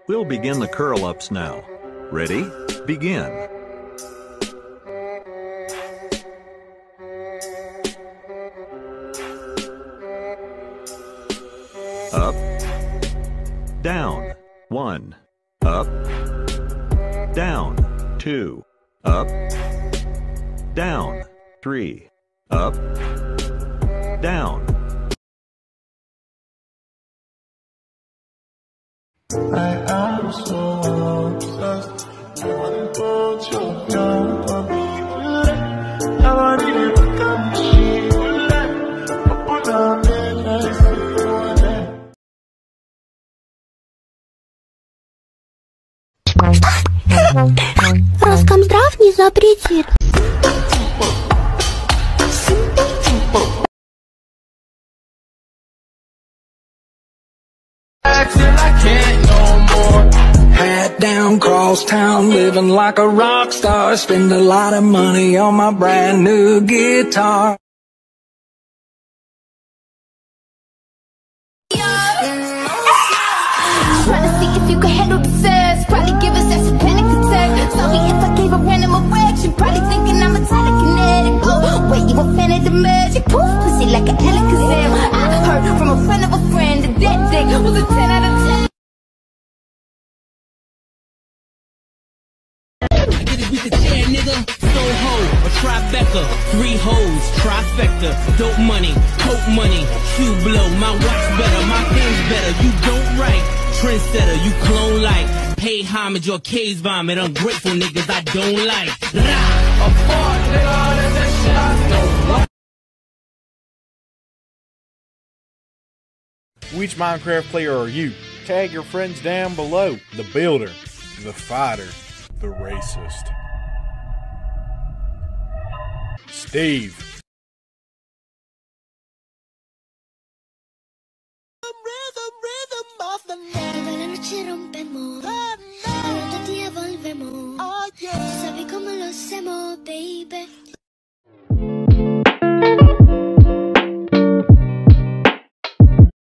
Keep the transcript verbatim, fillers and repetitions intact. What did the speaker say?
We'll begin the curl-ups now. Ready? Begin. Up, down, one, up, down, two, up, down, three, up, down. I am so obsessed. I want to go to down for me. I want to look at me. I put on it, I see you there. Роскомздрав не запретит. Hat down, cross town, living like a rock star. Spend a lot of money on my brand new guitar. Trying to see if you can handle the sass. Probably give us that some panic attack. Sorry if I gave a random erection. Probably thinking I'm a telekinetic. Oh, wait, you a fan of the magic? Poof, pussy like an Alakazam. I heard from a friend of a friend that that dick was a ten out of ten. Tribeca, three hoes, trifecta, dope money, coke money, shoe blow, my watch better, my things better, you don't write, trendsetter, you clone like, pay homage or case vomit, ungrateful niggas I don't like. Rah! A fuck nigga, that's that shit I don't like. Which Minecraft player are you? Tag your friends down below. The builder, the fighter, the racist. Steve. Rhythm, rhythm of the night. Toda la noche rompemos. Al otro día volvemos. Oh, yeah. Tú sabes cómo lo sé.